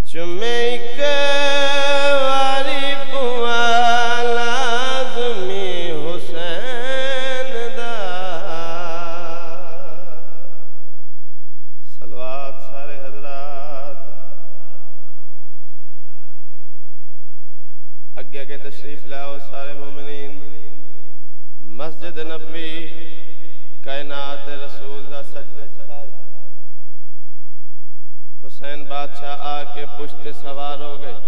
चुमे वारी बुआ लाज़मी हुसैन दा सलवात सारे हजरात अगे के तशरीफ लाओ सारे मोमिनीन। मस्जिद नबवी कायनात रसूल दा सजदे हुसैन बादशाह आके पुश्ते सवार हो गए।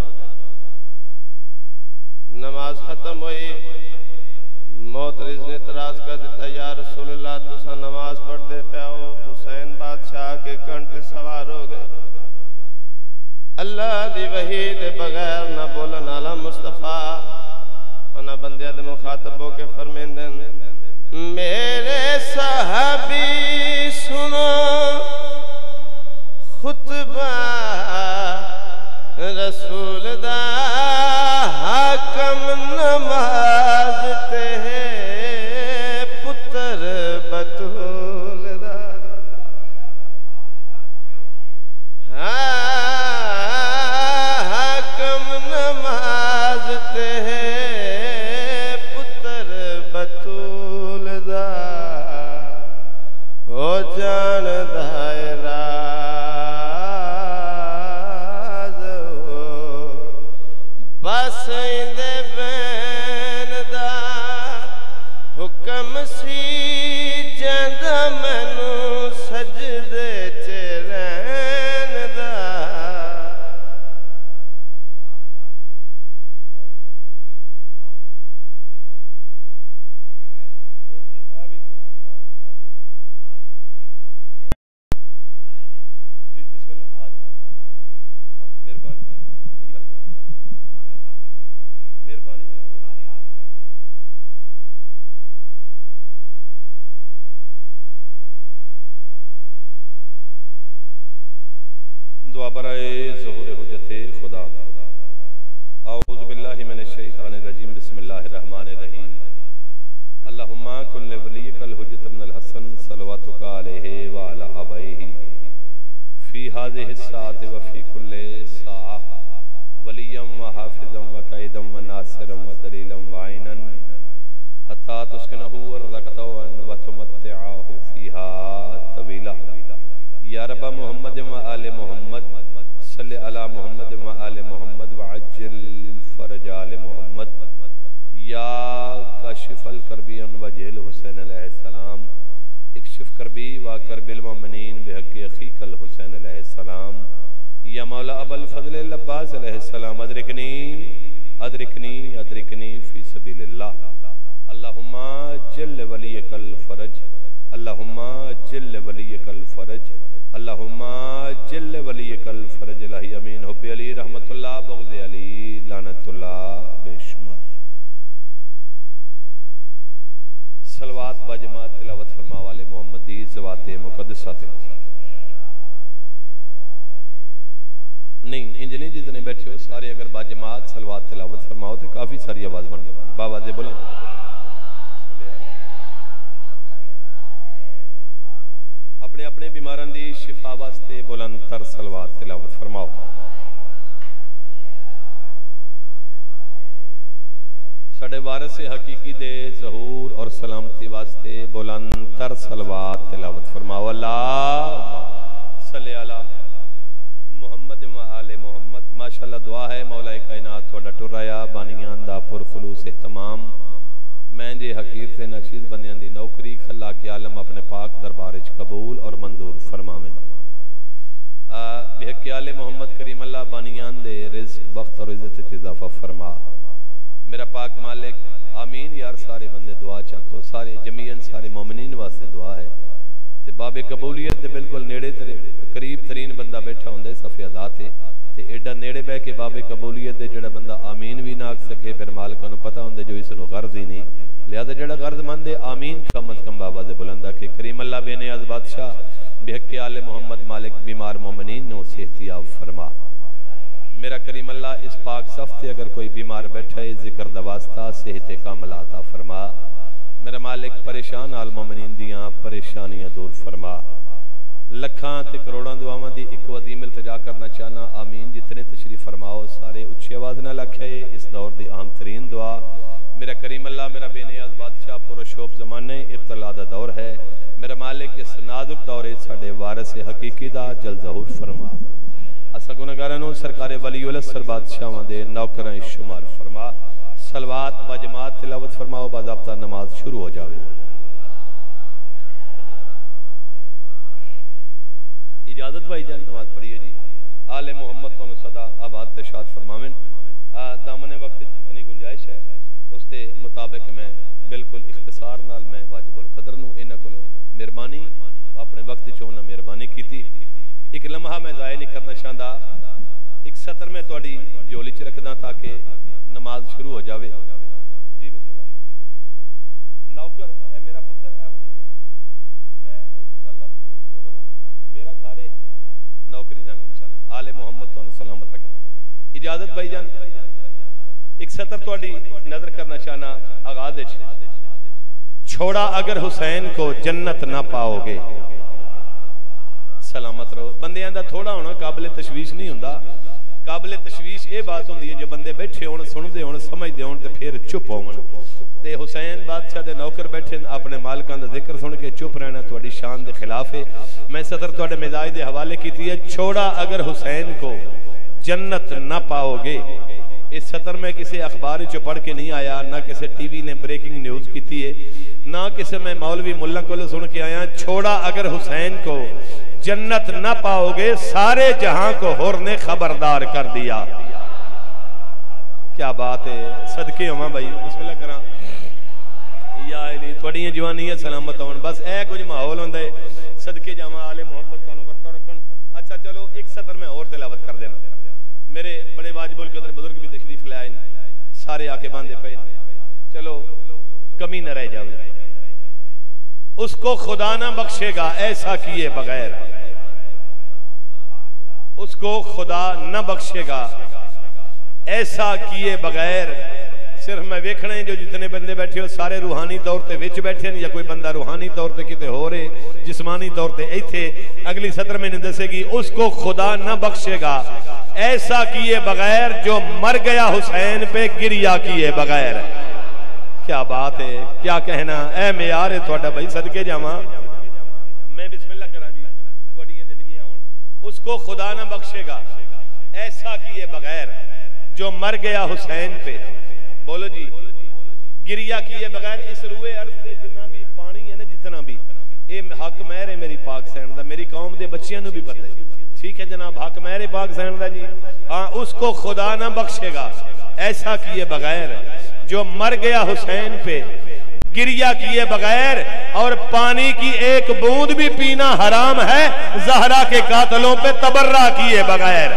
नमाज खत्म हुई, मोतरिज ने तराज कर दिता, या रसूलुल्लाह तुसा नमाज पढ़ते पाओ। हुसैन बादशाह के कंठे सवार हो गए। अल्लाह दी वही दे बगैर न बोलन आला मुस्तफा उन्हें बंदिया दे मुखातब होके फरमेंदे, मेरे साहबी सुनो खुतबा रसूल दा हाकम नमाज ते पुत्र बतूल दा। हाकम नमाज ते पुत्र बतूल दा हो जान दायरा बसइंदे बैन दा हुक्म सी जंदा मैनू सजदे च रहन दा। दुआ बराए ज़ुहूर हुज्जते खुदा। औज़ु बिल्लाहि मिनश शैतानिर रजीम। बिस्मिल्लाहिर रहमानिर रहीम। अल्लाहुम्मा कुल्ल वलियकल हुज्जत इब्नुल हसन सलवातुका अलैहि व अला आबैहि फी हाज़िहि साअति व फी कुल्लि साअ वलियम व हाफिज़म व काइदम व नासिरम व दलीलम व आइनन हत्ता तुस्किनहु व रज़क़तहु व तुमत्तिअहु फीहा तवीला। या रब्बा मोहम्मद व आले मोहम्मद सल्ले अला मोहम्मद व आले मोहम्मद व अज्जिल फरज आले मोहम्मद। या काशिफल करबियन व जेल हुसैन अलैहिस्सलाम इक्शिफ करबी व करबिल मोमिनीन बिहक़्क़ि अख़ीकल हुसैन अलैहिस्सलाम। या मौला अबुल फज़ल अब्बास अलैहिस्सलाम अदरिकनी अदरिकनी अदरिकनी फी सबीलिल्लाह। अल्लाहुम्मा जल्ल वलियकल फरज अल्लाहुम्मा जल्ल वलियकल फरज अल्लाहुम्मा जल्ल वलियकल फरज इलाही अमीन। हुब्बे अली रहमतुल्लाह बुग़्ज़े अली लानतुल्लाह बेशुमार। सलवात बाजमात तिलावत फरमा वाले मोहम्मदी ज़वाते मुक़द्दसाते नहीं इंज नहीं जितने बैठे हो सारे अगर बाजमात सलवात तिलावत फरमाओ तो काफी सारी आवाज बन जाती। बाबा दे बोलो अपने अपने बीमारां दी शिफा वास्ते बुलंदतर सलवात तिलावत फरमाओ। साडे वारिस हकीकी दे ज़हूर और सलामती वास्ते बुलंदतर सलवात तिलावत फरमाओ। अल्लाहुम्मा सल्ली अला मुहम्मद व आले मोहम्मद। माशाअल्लाह दुआ है मौला कायनात तुहाडा टुराया बानियां दा पुरखुलूस इहतमाम मैं जे हकीर से नशीद बंदियां दी नौकरी खल्ला के आलम अपने पाक दरबार च कबूल और मंजूर फरमावे। बिहक़्क़ि आले मोहम्मद करीम अल्लाह बानियान दे रिज़्क़ बख्त और इज़्ज़त च इज़ाफ़ा फरमा। मेरा पाक मालिक आमीन यार। सारे बंदे दुआ चखो सारे जमीयन सारे मोमिनीन वास्ते दुआ है ते बाबे कबूलियत दे बिल्कुल नेड़े तेरे करीब तरीन बंदा बैठा हुंदा सफ़े अदा ते एडा नेड़े बह के बाबे कबूलियत दे जेड़ा बंदा आमीन भी ना आख सके फिर मालिक नूं पता हुंदा जो इसनूं गर्ज ही नहीं। लिहाजा जेड़ा गर्जमंद है आमीन कम अज कम बाबा दे बुलंदा के करीम अल्लाह बेनियाज़ बादशाह बिहक़्क़ि आले मोहम्मद मालिक बीमार मोमिनीन नूं सेहतियाब फरमा। मेरा करीम अल्लाह इस पाक सफ्ते अगर कोई बीमार बैठा है जिक्र दा वास्ता सेहत कामिला अता फरमा। मेरा मालिक परेशान आल मोमिनीन दियां परेशानियां दूर फरमा। लखां ते करोड़ां दुआवां दी एक वदीम इल्तिजा करना चाहना। आमीन। जितने तशरीफ फरमाओ सारे उच्ची आवाज नाल आखिए इस दौर दी अहम तरीन दुआ। मेरा करीम अल्लाह मेरा बेनियाज बादशाह पुरशोभ ज़माने इब्तला दा दौर है। मेरा मालिक इस नाजुक दौरे साडे वारिस हकीकी दा जल ज़हूर फरमा। असा गुनहगारां नूं सरकारे वलीउल असर बादशाहां दे नौकरां शुमार फरमा। सलवात बजमात तिलावत फरमाओ। बाज़ाब्ता नमाज शुरू हो जावे। इजाजत भाई जान नमाज पढ़िए जी। आले मोहम्मद तो सदा आबाद तशाद फरमावें। दामने वक्त जितनी गुंजाइश है उसके मुताबिक मैं बिल्कुल इख्तिसार नाल मैं वाजिबुल कदर नूं इन्हां कोलों मेहरबानी अपने वक्त चों उन्हां मेहरबानी कीती। एक लम्हा मैं ज़ाया नहीं करना चाहता। एक सतर में तुहाडी झोली च रखदा ताकि नमाज शुरू हो जावे। जी बिस्मिल्लाह। नौकर ए मेरा पुत्र है होने मैं इंशाअल्लाह मेरा घर है नौकरी जांगे इंशाअल्लाह। आले मोहम्मद तो सलामत रखे। इजाजत भाईजान एक सतर तुहाडी नजर करना चाहना। आगाज विच छोड़ा अगर हुसैन को जन्नत ना पाओगे। सलामत रहो। बंदियां दा थोड़ा होना काबिल तशवीश नहीं हुंदा। काबिल तशवीश ये बात होंदी है जो बंदे बैठे होण सुनदे होण समझदे होण ते फिर चुप होवन। ते हुसैन बादशाह दे नौकर बैठे अपने मालकां दा जिक्र सुन के चुप रहना तुहाडी शान दे खिलाफ है। मैं सदर तुहाडे मिजाज दे हवाले कीती है। छोड़ा अगर हुसैन को जन्नत ना पाओगे। इस सतर में किसी अखबार चो पढ़ के नहीं आया, ना किसी टीवी ने ब्रेकिंग न्यूज की है, ना किसी मैं मौलवी मुल्ला को सुन के आया। छोड़ा अगर हुसैन को जन्नत ना पाओगे सारे जहां को हुर ने खबरदार कर दिया। क्या बात है। सदके होवा भाई बिस्मिल्लाह करा या अली थोड़ी जवानी है सलामत होन। बस ए कुछ माहौल होंदा है। सदके जावा आले मोहम्मद तुहानू वरता रखन। अच्छा चलो एक सतर में और तिलावत कर देना। मेरे बड़े वाजिबुल कदर बुजुर्ग भी तशरीफ ले आए सारे आके बांधे पे। चलो कमी न रह जावे। उसको खुदा ना बख्शेगा ऐसा किए बगैर। उसको खुदा न बख्शेगा ऐसा किए बगैर। सिर्फ मैं वेखना है जो जितने बंदे बैठे हो सारे रूहानी तौर पे विच बैठे हैं या कोई बंदा रूहानी तौर पे किते हो रहे जिस्मानी तौर पे इथे। अगली सत्र में दसेगी उसको खुदा न बख्शेगा ऐसा किए बगैर जो मर गया हुसैन पे गिरिया किए बगैर। क्या बात है। क्या कहना ए मेयार है थोड़ा भाई सदके जावा। मैं बिस्मिल्लाह करा जी थोड़ियां जिंदगियां होण। उसको खुदा न बख्शेगा ऐसा किए बगैर जो मर गया हुसैन पे। बोलो जी गिरिया किए बगैर। इस रूए अर्ज से जितना भी पानी है ना जितना भी ये हक महर है मेरी पाक सैन दा। मेरी कौम के बच्चियों को भी पता है। ठीक है जनाब हक महर है पाक सैन दा जी। हाँ उसको खुदा ना बख्शेगा ऐसा किए बगैर जो मर गया हुसैन पे गिरिया किए बगैर। और पानी की एक बूंद भी पीना हराम है ज़हरा के कातलों पे तबर्रा किए बगैर।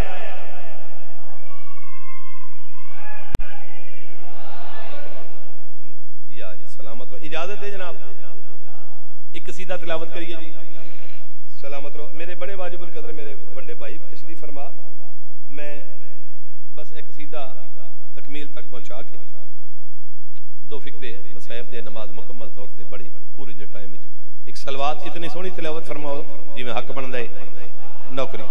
इजाजत है जनाब एक कसीदा तिलावत करिए जी। सलामत रहो। मेरे बड़े वाजिबुल कदर मेरे बड़े भाई तशरीफ फरमा। मैं बस एक कसीदा तकमील तक पहुंचा के दो फिक्रे मसाइब दे नमाज मुकम्मल तौर से बड़ी पूरे जो टाइम एक सलवात इतनी सोहनी तिलावत फरमाओ जिवें हक बनदा है नौकरी।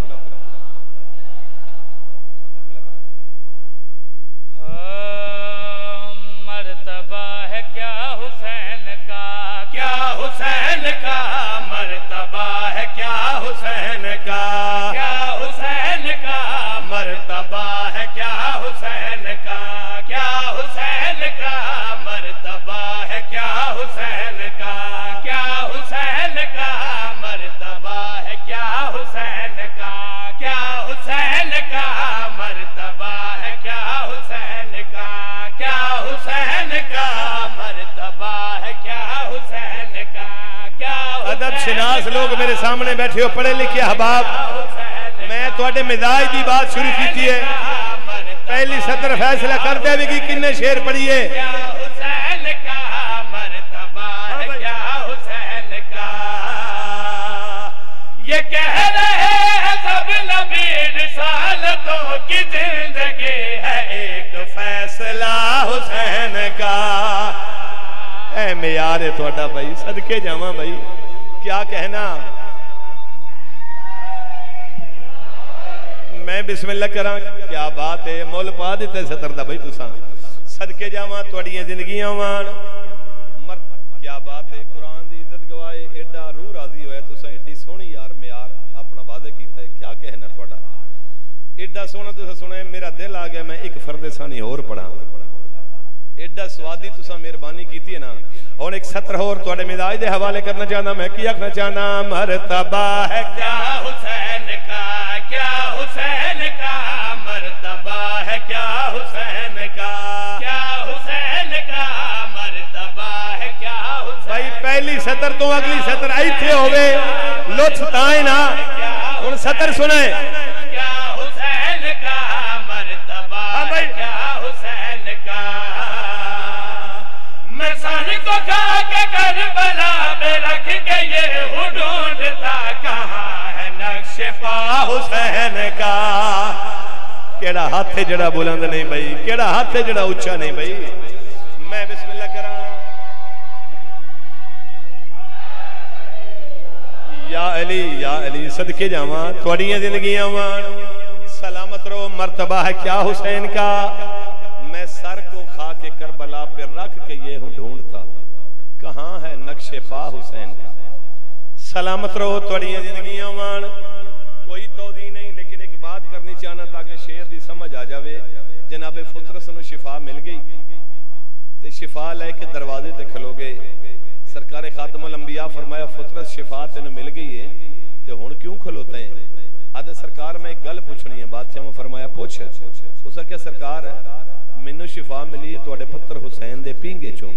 हुसैन का मर्तबा है क्या हुसैन का। क्या हुसैन का मर्तबा है क्या हुसैन का। क्या हुसैन का मर्तबा है क्या हुसैन का। क्या हुसैन का मर्तबा है क्या हुसैन का। क्या हुसैन का मर्तबा है क्या हुसैन का। क्या हुसैन का मर्तबा है क्या हुसैन का। अदब शिनास लोग मेरे सामने बैठे हो पढ़े लिखे अहबाब। मैं तुहाडे मिजाज की बात शुरू की है। पहली सत्र फैसला कर देगी किन्ने शेर पढ़िए। हुसैन का मर्तबा है क्या हुसैन का। ये कह रहे हैं सब नबी रिसालतों की जिंदगी है एक फैसला हुसैन का। ए मेयार है थोड़ा भाई सदके जावा भाई। क्या कहना बिस्मिल्लाह करा। क्या बात है, मुल पा दिते सतर दा भाई तुसा, सदके जावां तुहाडियां जिंदगियां वाण। क्या बात है, कुरान दी इज्जत गवाए, एडा रूह राजी होया तुसा, एडी सोहनी यार म्यार अपना वादे कीता है, क्या कहना तुहाडा, एडा सोहना तुसा सुने, मेरा दिल आ गया मैं एक फर्दे सानी होर पढ़ा, एडा स्वादी तुसा मेहरबानी कीती है ना। और एक सत्र होर तुहाडे मिजाज दे हवाले करना चाहना मैं, की आखना चाहना, मरतबा है क्या हुसैन का, क्या हुसैन का मरतबा है, क्या हुसैन का, क्या हुसैन का मरतबा है, क्या हुसैन। भाई पहली सतर तो अगली सतर इत्थे होवे लुत्फ ताए ना, हुण सतर सुने। क्या हुसैन का मरतबा है, क्या हुसैन का। मैं सन को खा के करबला में रख के ये ढूंढता कहाँ है नक्शे पा हुसैन का। केड़ा हाथ है जड़ा बुलंद नहीं भाई, केड़ा हाथ है जड़ा ऊंचा नहीं भाई। मैं बिस्मिल्लाह करा। या अली सदके जावा थोड़ियां जिंदगियां वाण, सलामत रहो। मर्तबा है क्या हुसैन का, मैं सर को खा के करबला पे रख के ये हूं ढूंढता कहां है नक्शे पा हुसैन का। सलामत रहो थोड़ियां जिंदगियां वाण। कोई तौदी नहीं, लेकिन एक बात करनी चाहना ताकि शेर दी समझ आ जावे। जनाबे फुतरस नूं शिफा मिल गई ते शिफा लेके दरवाजे ते खलो गए। सरकार खातमुल अंबिया फरमाया फुतरस शिफा तेन मिल गई है ते हुण क्यों खलोते हैं। आदे सरकार मैं एक गल पूछनी है। बादशाह ने फरमाया पूछ। उस आख्या सरकार मैनू शिफा मिली है तुहाडे पुत्र हुसैन दे पींगे चों,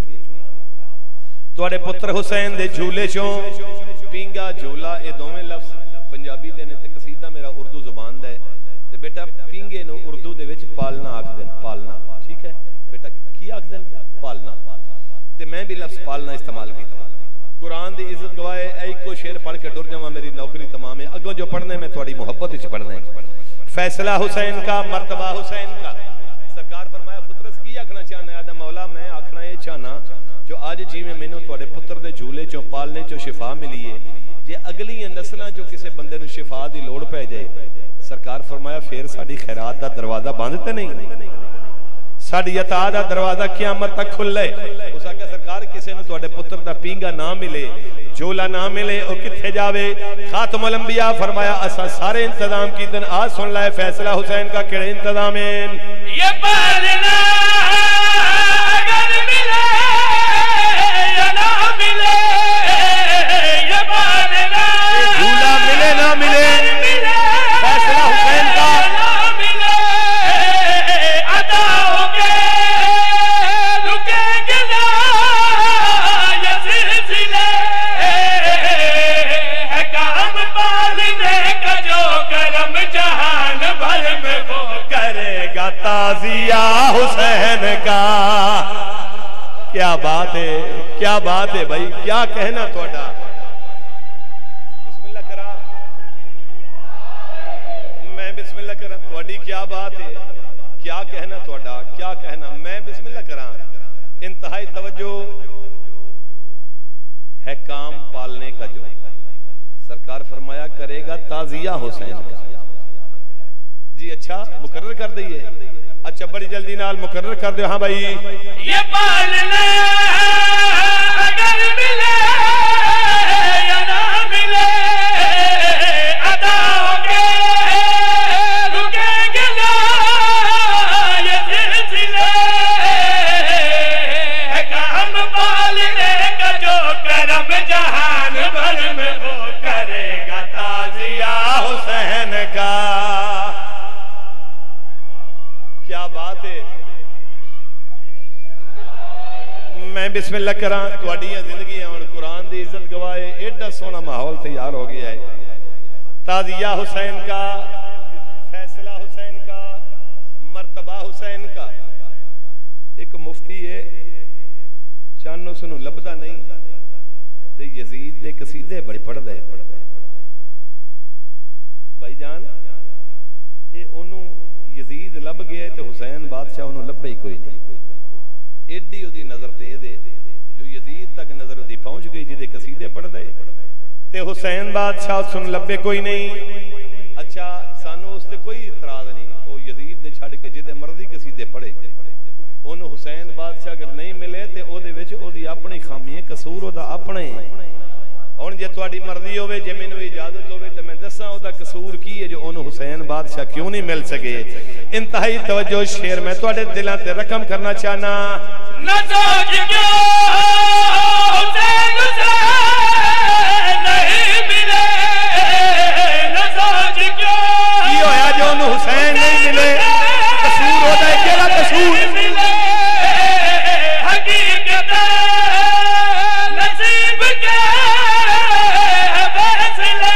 तुहाडे पुत्र हुसैन दे झूले चों। पींगा झूला ये दोवें लफ्ज पंजाबी दे ने ते कसीदा मेरा उर्दू जुबान दा है ते बेटा पींगे नूं उर्दू दे विच पालना आखदे ने। पालना ठीक है बेटा, की आखदे ने? पालना। ते मैं भी लफ्ज पालना इस्तेमाल किया। कुरान दी इज्जत गवाए एको शेर पढ़ के डुर जावां मेरी नौकरी तमाम है। अगों जो पढ़ने में थोड़ी मुहब्बत विच पढ़ना है। फैसला हुसैन का, मर्तबा हुसैन का। सरकार फरमाया फुतरस की आखना चाहना? आदा मौला मैं आखना ये चाहना जो अज जिवें मैनू तुहाडे पुत्र दे झूले चों पालने चों शिफा मिली है, जे अगलियां नस्लां चों किसी बंदे नूं शिफा दी लोड़ पै जाए, सरकार फरमाया फिर साडी खैरात दा दरवाजा बंद ते नहीं, साडी अता दा दरवाजा क़यामत तक खुले। उस आख्या सरकार किसी नूं तुहाडे पुत्र दा पींगा ना मिले, झोला ना मिले, ओ किथे जावे? खातमुल अंबिया फरमाया असा सारे इंतजाम कीते। आज सुन ले फैसला हुसैन का केड़े इंतजाम है। ये पालना अगर मिले या ना मिले, ये पालना झूला मिले ना मिले, फैसला हुसैन का। ना मिले अदा होके रुकेंगे ना ये सिलसिले, है काम पालने का जो करम जहान भर में वो करेगा ताजिया हुसैन का। क्या बात है, क्या बात है भाई, क्या कहना थोड़ा। बिस्मिल्लाह करा। मैं बिस्मिल्लाह करा। थोड़ी क्या बात है, क्या कहना थोड़ा, क्या कहना। मैं बिस्मिल्लाह करा। इंतहाई तवज्जो है काम पालने का जो सरकार फरमाया करेगा ताजिया हुसैन का। जी अच्छा मुकर्रर कर दइए। अच्छा बड़ी जल्दी नाल मुकर्रर कर दो। हाँ भाई ये पालना अगर मिले या ना मिले, अदा होके रुकेंगे ना ये सिलसिले, है काम पालने का जो करम जहान भर में वो करेगा ताजिया हुसैन का। क्या बात है। मैं बिस्मिल्लाह करा। तुहाडियां जिंदगियां हुण कुरान दी इज्जत गवाए। एडा सोहना माहौल तैयार हो गया है। ताजिया हुसैन का, फैसला हुसैन का, मर्तबा हुसैन का। एक मुफ्ती है चन्न उसनू लभदा नहीं ते यजीद दे कसीदे बड़े पढ़दा है। भाईजान ये ओनू यजीद लभ गया तो हुसैन बादशाह उन्होंने लभे ही कोई नहीं। एडी उदी नजर तेज है जो यजीद तक नजर उदी पहुंच गई जिदे कसीदे पढ़ दे ते हुसैन बादशाह सुन लभे कोई नहीं। अच्छा सानू उस ते कोई इतराज नहीं। वो यजीद दे छड़ के जिदे मर्जी कसीदे पढ़े ओनू हुसैन बादशाह अगर नहीं मिले ते ओदे विच ओदी अपनी खामी है, कसूर ओदा अपना ही। हुण जे तुहाडी मर्जी होवे, जे मैनू इजाजत होवे ते मैं दसां ओदा कसूर की है जो ओनू हुसैन बादशाह क्यों नहीं मिल सके। इंतहाई तवज्जो शेर मैं तुहाडे दिलां ते रकम करना चाहना। नज़ाज क्यों हुसैन नहीं मिले, नज़ाज क्यों की होया जो ओनू हुसैन नहीं मिले, कसूर ओदा है, केड़ा कसूर मिले, हकीकत नसीब के फैसले,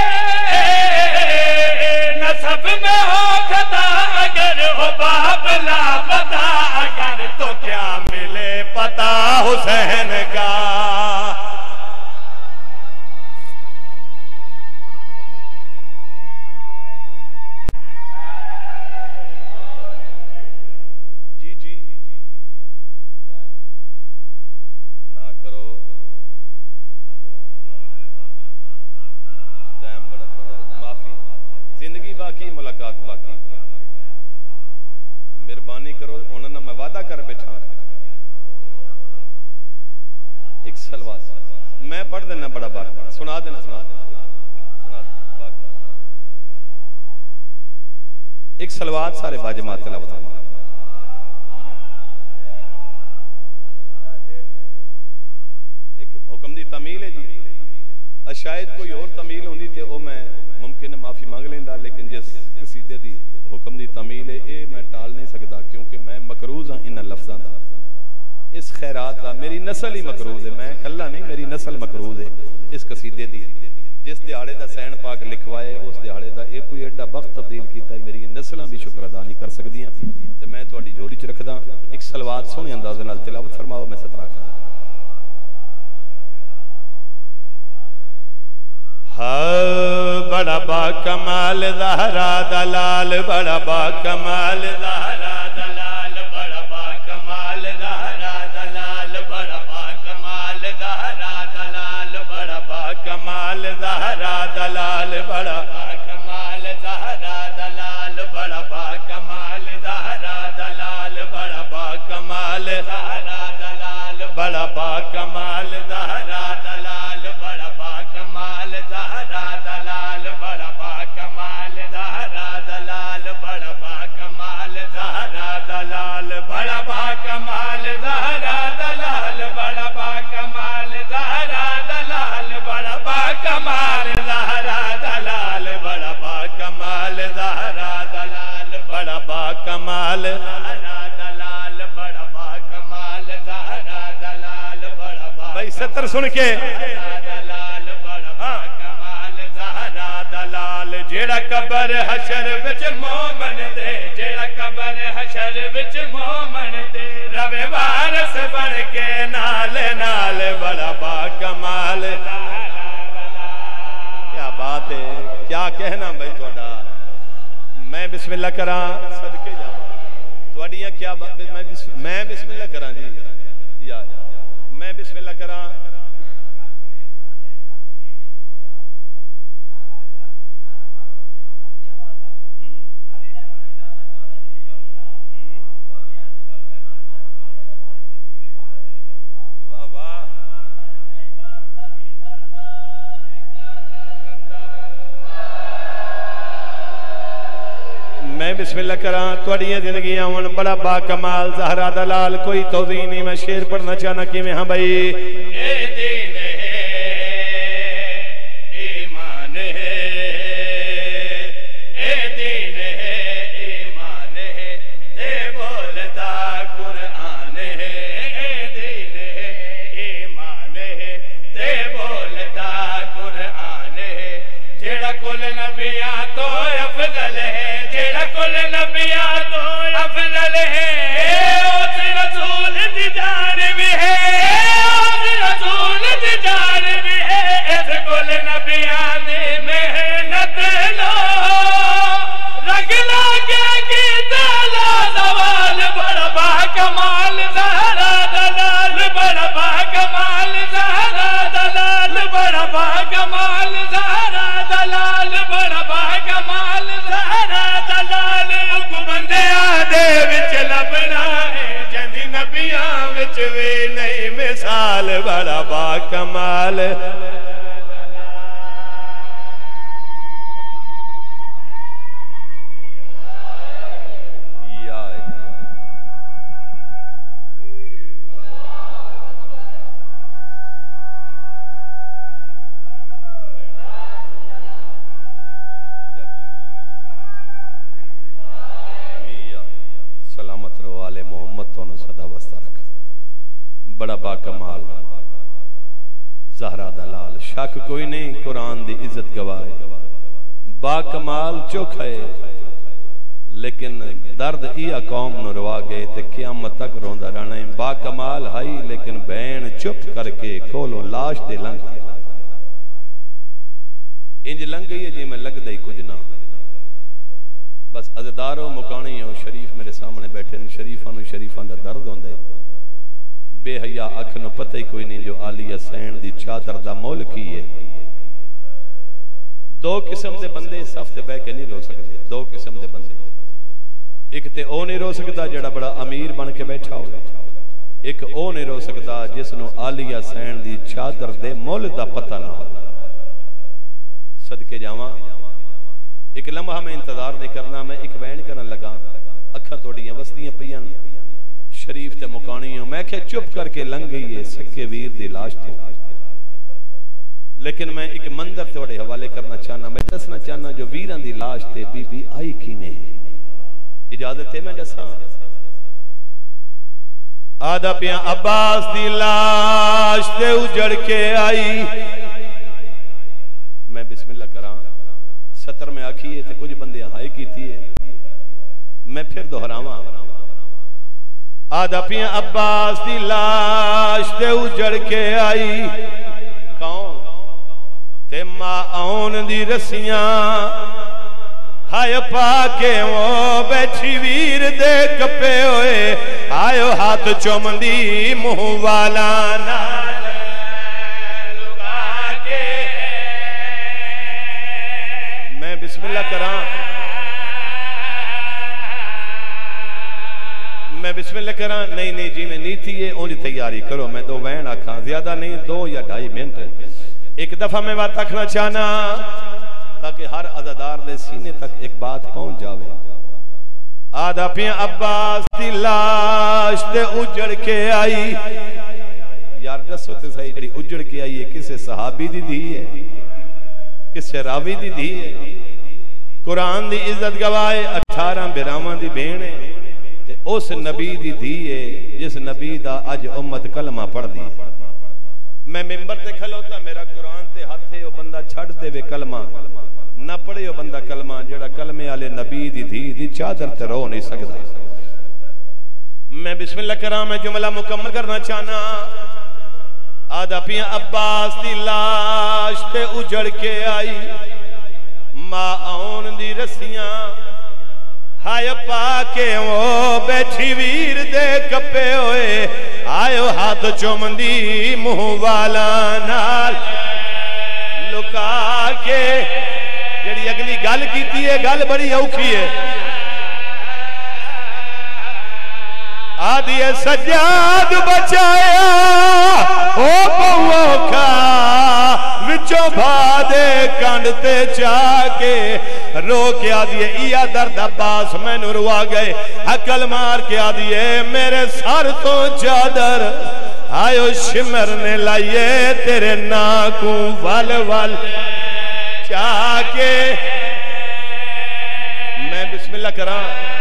नसब में हो खता अगर हो बाप लापता अगर तो क्या मिले पता हुसैन का। जी जी ना करो, टाइम बड़ा थोड़ा, माफी, जिंदगी बाकी मुलाकात बाकी। मेहरबानी करो, उन्होंने मैं वादा कर बैठा एक सलवात मैं पढ़ देना, बड़ा बात सुना देना, सुना देना, सुना देना। एक सलवात सारे बाजमात तिलावत। एक हुक्म दी तमील है जी, शायद कोई और तमील होंदी ते ओ मैं मुमकिन है माफी मांग लेंदा, लेकिन जिस कसीदे दी हुक्म दी तमील है ये मैं टाल नहीं सकता, क्योंकि मैं मकरूज हाँ इन लफ्ज़ां दा, इस खैरात का। मेरी नस्ल ही मकरूज है, मैं कल्ला नहीं, मेरी नस्ल मकरूज है इस कसीदे दी। जिस दिहाड़े दा सैन पाक लिखवाए उस दिहाड़े दा एक कोई एडा वक्त तब्दील किया, मेरी नस्लां भी शुक्र अदा नहीं कर सकदियां, ते मैं तुहाडी जोड़ी च रखदा। एक सलवात सोहने अंदाज़े नाल तिलावत फरमाओ, मैं सतरा कर। बड़ा बा कमाल ज़हरा दलाल, बड़ा बा कमाल ज़हरा दलाल, बड़ा बा कमाल ज़हरा दलाल, बड़ा बा कमाल ज़हरा दलाल, बड़ा बा कमाल ज़हरा दलाल, बड़ा कमाल ज़हरा दलाल, बड़ा बा कमाल ज़हरा दलाल, बड़ा बा कमाल ज़हरा दलाल, बड़ा बा कमाल ज़हरा दलाल, बड़ा बा कमाल ज़हरा दलाल, बड़ा बा कमाल ज़हरा दलाल, बड़ा बा कमाल ज़हरा दलाल, बड़ा बा कमाल ज़हरा दलाल, बड़ा बा कमाल ज़हरा दलाल, बड़ा बा कमाल ज़हरा दलाल, बड़ा बा कमाल ज़हरा दलाल, बड़ा बा कमाल ज़हरा दलाल, बड़ा बा कमाल ज़हरा दलाल, बड़ा बा भाई सतर सुन के दलाल, बड़ा बा कमाल ज़हरा दलाल, जेड़ा कबर हशर विच मोमन दे, जेड़ा कबर हशर विच मोमन दे, रवे वारस बन के नाल नाल, बड़ा बा कमाल। क्या बात है, क्या कहना भाई थोड़ा। मैं बिस्मिल्लाह करा, सदके जावा तुहाडियां क्या बात। मैं बिस्मिल्लाह करा जी यार, मैं बिस्मिल्लाह करा। वाह वाह, मैं बिस्मिल्लाह करा। तुहाडियां जिंदगियां हुण बड़ा बा कमाल ज़हरा दलाल। कोई तौज़ीह नहीं, मैं शेर पढ़ना चाहना किवें। हाँ भाई, कुल नबिया तो अफजल है, जेड़ा कुल नबिया तो अफजल है, उस रसूल दी जान भी है, उस रसूल दी जान भी है, इस कुल नबिया दी मेहनत लो रग लागे की ताला सवाल, बड़ा बा कमाल ज़हरा दलाल, बड़ा बा कमाल ज़हरा दलाल, बड़ा बा कमाल ज़हरा दलाल, बड़ा बा कमाल ज़हरा जलाल बड़ा बाकमाल बड़ा बाकमाल ज़हरा दलाल शक कोई नहीं कुरान दी इज्जत गवाए बाकमाल चुख है लेकिन दर्द इया कौम न रवा गए ते क़यामत तक रोंदा रहना है बाकमाल हाई लेकिन बहन चुप करके कोलो लाश दे लंघ इंज लंघ गई है जी मैं लगदा ही कुछ ना बस अज़दारो मुकानी हो शरीफ मेरे सामने बैठे ने शरीफां दा दर्द होंदा है बेहया अख न पता ही कोई नहीं जो आलिया सैन दी चादर दा मोल की है दो किस्म दे बंदे सफ ते बह के नहीं रो सकते दो किस्म दे बंदे एक ते ओ नहीं रो सकता जेड़ा बड़ा अमीर बन के बैठा हो एक ओ नहीं रो सकता जिसनु आलिया सैन दी चादर दे मोल दा पता ना हो सदके जावां एक लम्हा मैं इंतजार नहीं करना मैं एक वैन करन लगा अखा थोड़ियां वसदियां पईयां शरीफ ते मुकानी हो मैं क्या चुप करके लंघ गई है सक्के वीर दी लाश तो लेकिन मैं एक मंदिर थोड़े हवाले करना चाहना मैं दसना चाहना जो वीरां दी लाश ते बीबी आई किवें इजाजत है मैं दसा आदा पिया अब्बास दी लाश ते उजड़ के आई मैं बिस्मिल्लाह करा सतर में आखी है ते कुछ बंदे हाई कीती है मैं फिर दोहरावां आदा पिया अब्बास दी लाश ते उजड़ के आई कौन ते माऊन दी रस्सियां हाय पाके वो बैठी वीर दे कपे होए आयो हाथ चुमदी मुंह वाला नाल लुका के मैं बिस्मिल्लाह करा मैं बिस्मिल्लाह करा नहीं नहीं जी मैं नीति है उनकी तैयारी करो मैं दो वैन आखा ज्यादा नहीं 2 या 2.5 मिनट एक दफा मैं बात रखना चाहना ताकि हर अज़ादार दे सीने तक एक बात पहुंच जावे आदा पिया अब्बास दी लाश ते उजड़ के आई यार दसो ते सही जेड़ी उजड़ के आई है किसे सहाबी दी धी है किसे रावी दी धी है कुरान दी इज्जत गवाए 18 बिरावां दी भेण है उस नबी दी धी है जिस नबी दा अज उम्मत कलमा पढ़ दी मैं मिंबर ते खलोता मेरा कुरान ते हाथ है ओ बंदा छड़ देवे कलमा ना पढ़े ओ बंदा कलमा जेड़ा कलमे वाले नबी दी धी दी चादर ते रो नहीं सकदा मैं बिस्मिल्लाह करा मैं जुमला मुकम्मल करना चाहना आदा पिया अब्बास दी लाश ते उजड़ के आई माऊन दी रस्सियां हाय पाके वो बैठी वीर दे कपे होए आयो हाथ चुमदी मुंह वाला नाल लुका के जेड़ी अगली गल कीती है गल बड़ी औखी है आदि सज्जाद बचाया ओ औखा विचों भादे कंड ते जाके रो के आदिए इया दर्द अब्बास मैनू रुआ गए अकल मार के आदिए मेरे सर तो चादर आयो शिमर ने लाइए तेरे नाकू वल वल जाके मैं बिस्मिल्लाह करा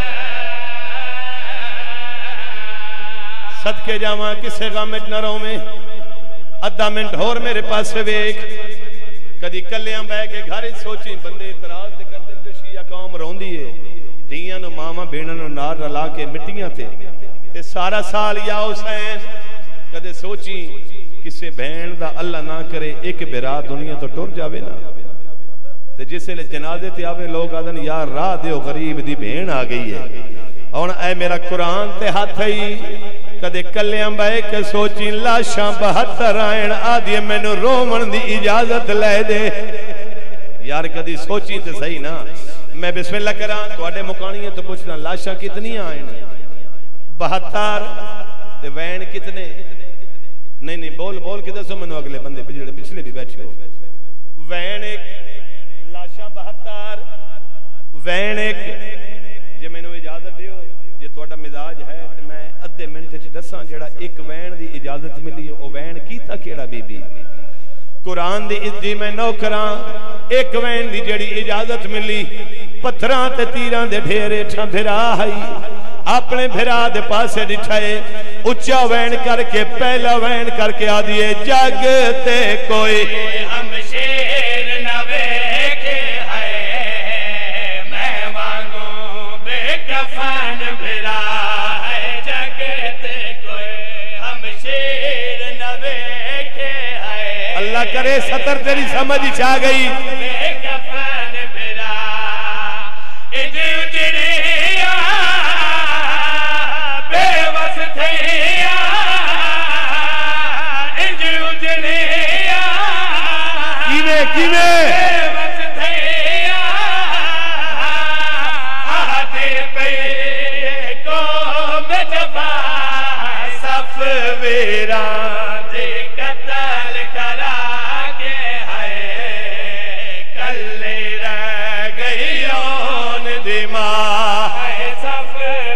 सदके जावा किसे गम च न रोवे अद्धा मिनट होर मेरे पास वेख कदी कलियां बह के घर सोची बंदे इतराज कर देंगे शिया कौम रोंदी है धीयां नु मावां भेणां नु नार रला के मिट्टियां ते सारा साल या हुसैन कदे सोची किसे बहन दा अल्लाह ना करे एक बिरा दुनिया तो टुर जावे ना ते जिसले जनाजे ते आवे लोग आदन यार राह दियो गरीब दी भेण आ गई है हुण ऐ मेरा कुरान ते हाथ ही कदे कलियां बह के सोची लाशां 72 आयण आदि मैनू रोवण दी इजाजत ले दे यार कदी सोची ते सही ना मैं बिस्मिल्लाह करा तुहाडे मुकाणियां तो पुछना लाशां कितनी आयण 72 ते वैन कितने नहीं नहीं बोल बोल के दसो मैनू अगले बंदे जेड़े पिछले भी बैठे हो। वैन एक लाशा 72 वैन एक जे मैनू इजाजत दियो जे तुहाडा मिजाज है ते मैं अद्धे मिनट च दसां जेड़ा एक वैन दी इजाजत मिली ओ वैन कीता केड़ा बीबी कुरान दी इज्जी मैं नौकरां एक वैन दी जेड़ी इजाजत मिली पत्थरां ते तीरां दे ढेरे ठा भिरा आई अपने भिरा दे पासे दिठाए उच्चा वैन करके पहला वैन करके आ दिए जग ते कोई हम शेर न वेखे है मैं वांगू बेकफन भिरा है जग ते कोई हम शेर न वेखे है अल्लाह करे सतर तेरी समझ आ गई बेकफन भिरा इधर उजड़िया बेवस थैया इधर उजड़िया किवे किवे बेवस थैया आते पे को में जफा सफ वीरा दे कत्ल करा के है कल्ले रह गई ओन दिमाग सफ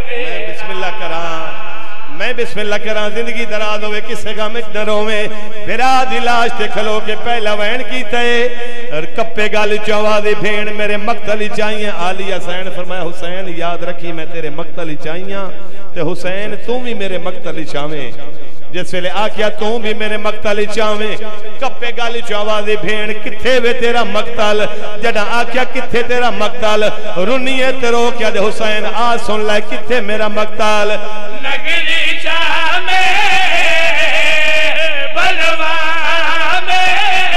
मैं बिस्मिल्लाह करा जिंदगी दराज होवे किसे गम च न रोवे फिरा दी लाश ते खलो के पहला वैन कीते और कप्पे गल चवा दी भेण मेरे मक्तल च आईयां आली हुसैन फरमाया हुसैन याद रखी मैं तेरे मक्तल च आईयां ते हुसैन तू भी मेरे मक्तल च आवें जिस वेले आख्या तू भी मेरे मक्तल च आवें कप्पे गल चवा दी भेण किथे वे तेरा मक्तल जड़ा आख्या किथे तेरा मक्तल रुनिए ते रोकिया दे हुसैन आ सुन ले किथे मेरा मक्तल नगरी शाह में बलवा में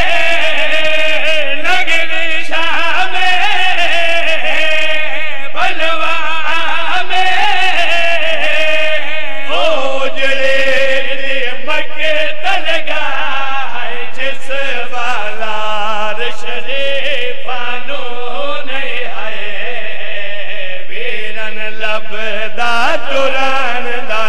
नगरी शाह में बलवा में ओ जले मक्के तलगा है जिस वाला शरीफानो नहीं है वीरन लबदा तुरन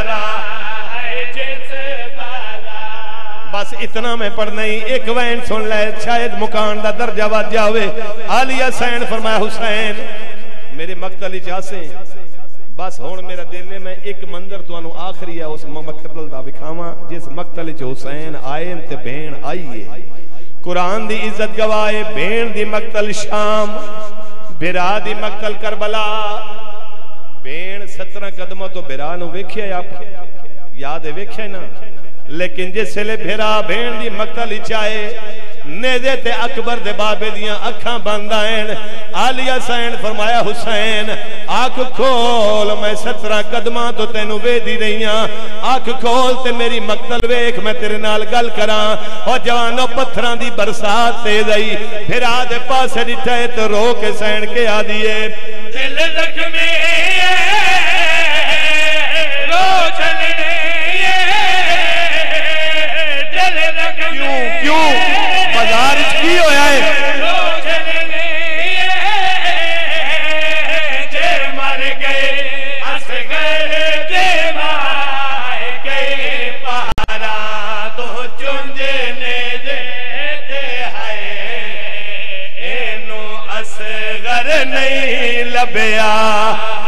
बस इतना मैं पढ़ना ही एक वैन सुन ले शायद मुकान दा दर्जा वध जावे आली हुसैन फरमाया हुसैन मेरे मक्तल च आसे बस हुण मेरा दिल है मैं एक मंजर तुहानू आखिरी है उस मक्तल दा विखावां जिस मक्तल च हुसैन आए ते भेण आई है कुरान दी इज्जत गवाए भेण दी मक्तल शाम बिरा दी मक्तल करबला भेण 17 कदमों तो बिरा नु वेख्या आप याद है वेख्या ना लेकिन जिसले फिरा भेण दी मक्तल चाहे नेदे ते अकबर दे बाबे दियां अखां बंद आएन आली हुसैन फरमाया हुसैन आंख खोल मैं 17 कदमां तो तेनू वेदी रहीआं आंख खोल ते मेरी मक्तल वेख मैं तेरे नाल गल करां और जवानों पत्थरां दी बरसात तेज आई फिरा दे पासे डिठे ते रो के सैन के आ दिए दिल जख्मी रो चलने क्यों क्यों बाजार की होया है जे मर गए हस गए जे मार गए पहाड़ा तो चुंजने देते है एनू असगर नहीं लभया